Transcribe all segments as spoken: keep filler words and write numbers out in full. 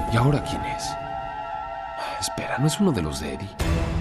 ¿Y ahora quién es? Espera, ¿no es uno de los de Eddie?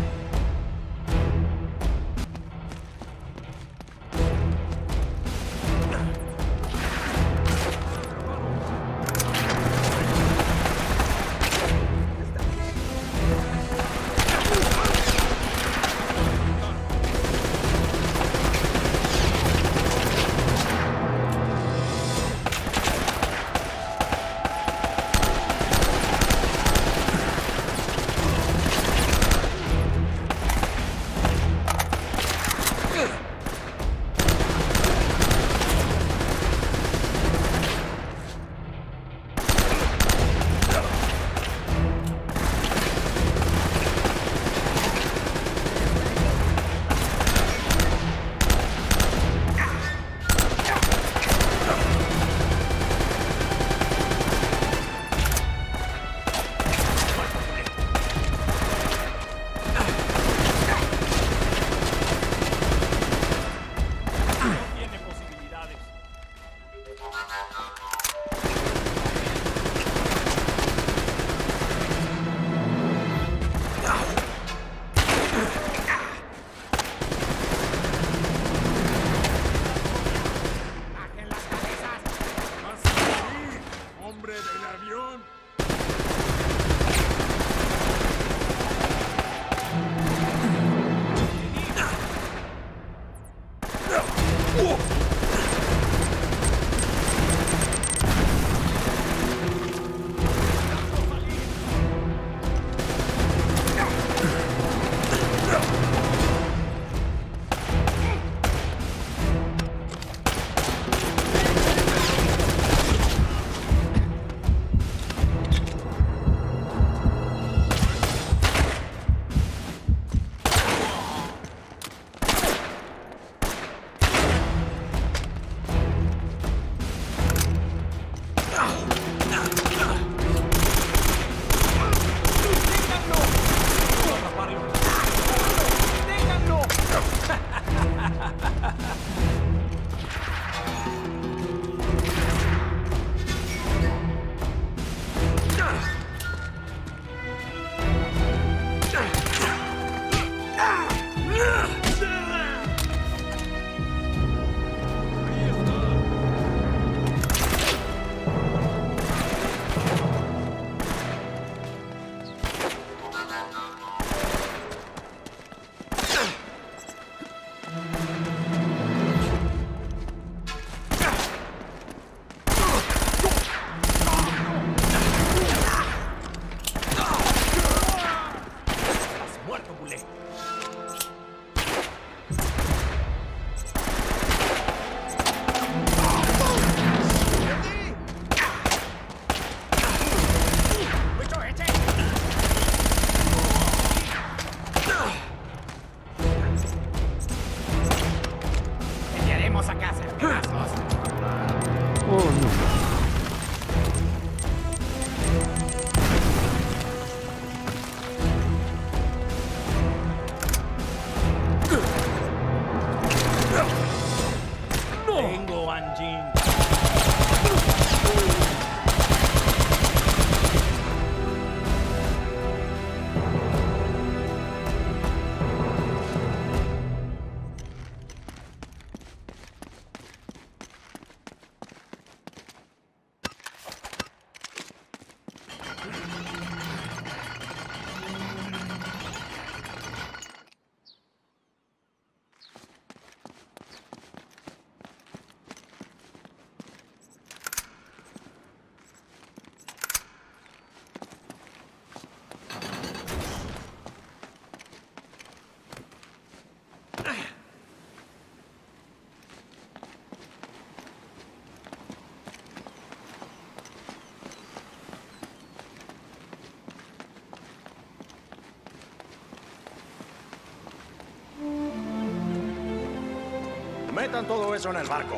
Metan todo eso en el barco.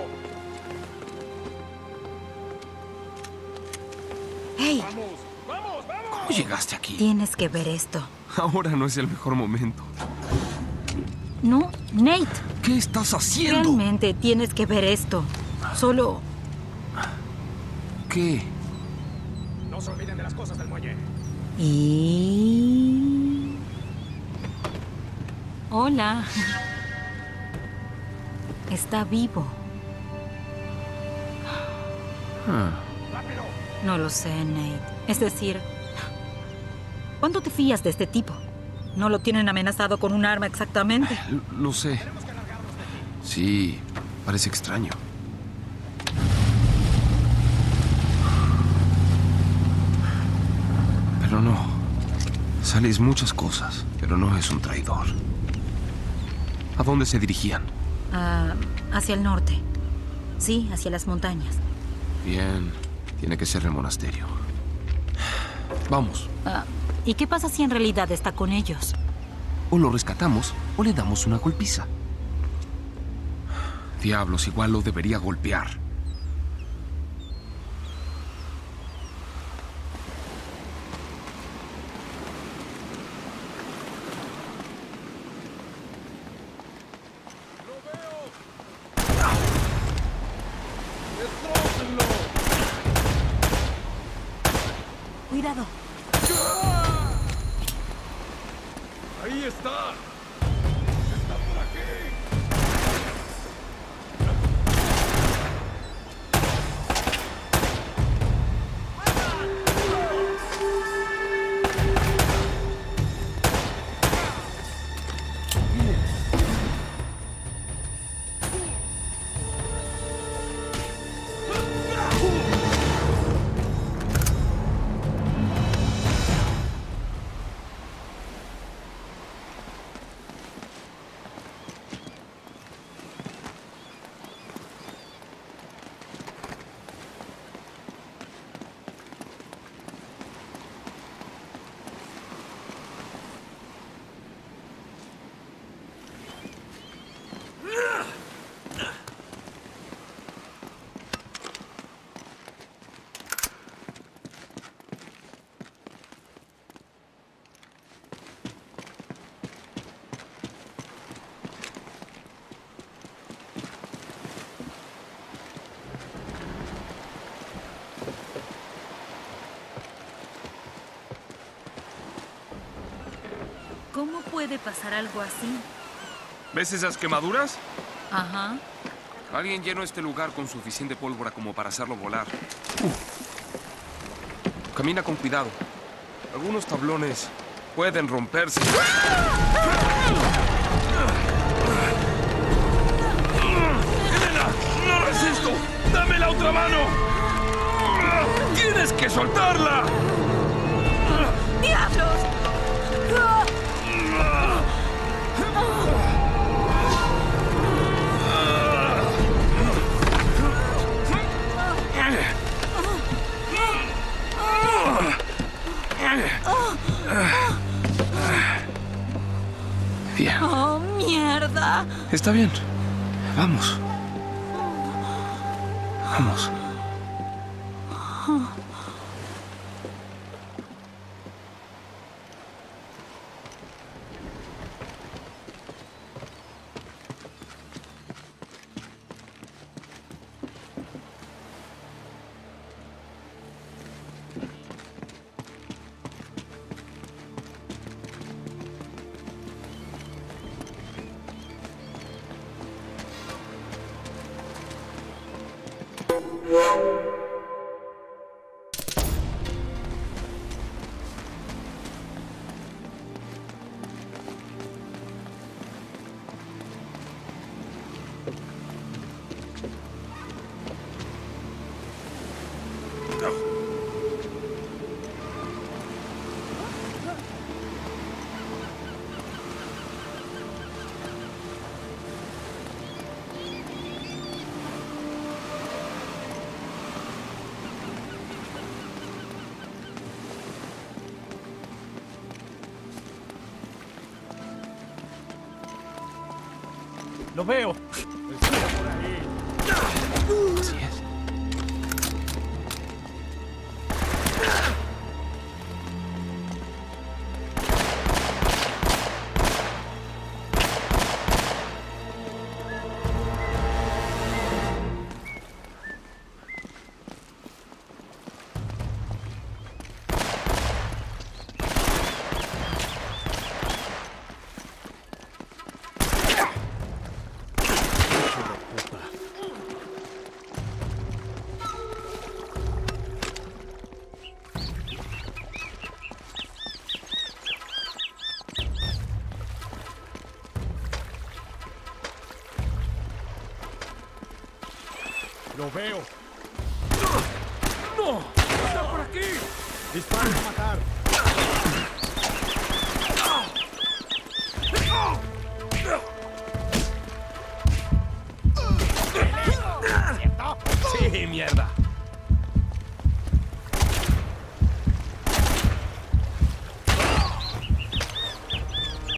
¡Hey! ¡Vamos! ¡Vamos! ¡Vamos! ¿Cómo llegaste aquí? Tienes que ver esto. Ahora no es el mejor momento. No, Nate. ¿Qué estás haciendo? Realmente tienes que ver esto. Solo... ¿Qué? No se olviden de las cosas del muelle. Y... Hola. Está vivo. Ah, ¡Rápido! No lo sé, Nate. Es decir, ¿cuánto te fías de este tipo? No lo tienen amenazado con un arma exactamente. lo, lo sé. Sí, parece extraño. Pero no. Sales muchas cosas, pero no es un traidor. ¿A dónde se dirigían? Ah, hacia el norte. Sí, hacia las montañas. Bien, tiene que ser el monasterio. Vamos. Ah, ¿y qué pasa si en realidad está con ellos? O lo rescatamos o le damos una golpiza. Diablos, igual lo debería golpear. ¡Destrócenlo! Cuidado. ¡Ahí está! ¡Está por aquí! ¿Cómo puede pasar algo así? ¿Ves esas quemaduras? Ajá. Alguien llenó este lugar con suficiente pólvora como para hacerlo volar. Uf. Camina con cuidado. Algunos tablones pueden romperse. ¡Elena! ¡No resisto! ¡Dame la otra mano! ¡Tienes que soltarla! ¡Diablos! Bien. ¡Oh, mierda! Está bien. Vamos. Vamos. ¡Lo veo! ¡Está por ahí! Así es. Lo veo. ¡No! ¡Está por aquí! Disparen a matar.